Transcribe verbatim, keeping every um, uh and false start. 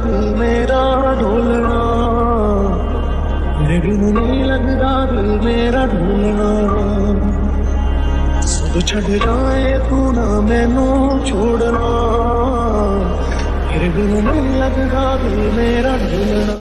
दिल मेरा ढोलना, मेरे बिन नहीं लगदा दिल मेरा ढोलना। सब छड़ जाए तू ना मैनू छोड़ना, मेरे बिन नहीं लगदा दिल मेरा ढोलना।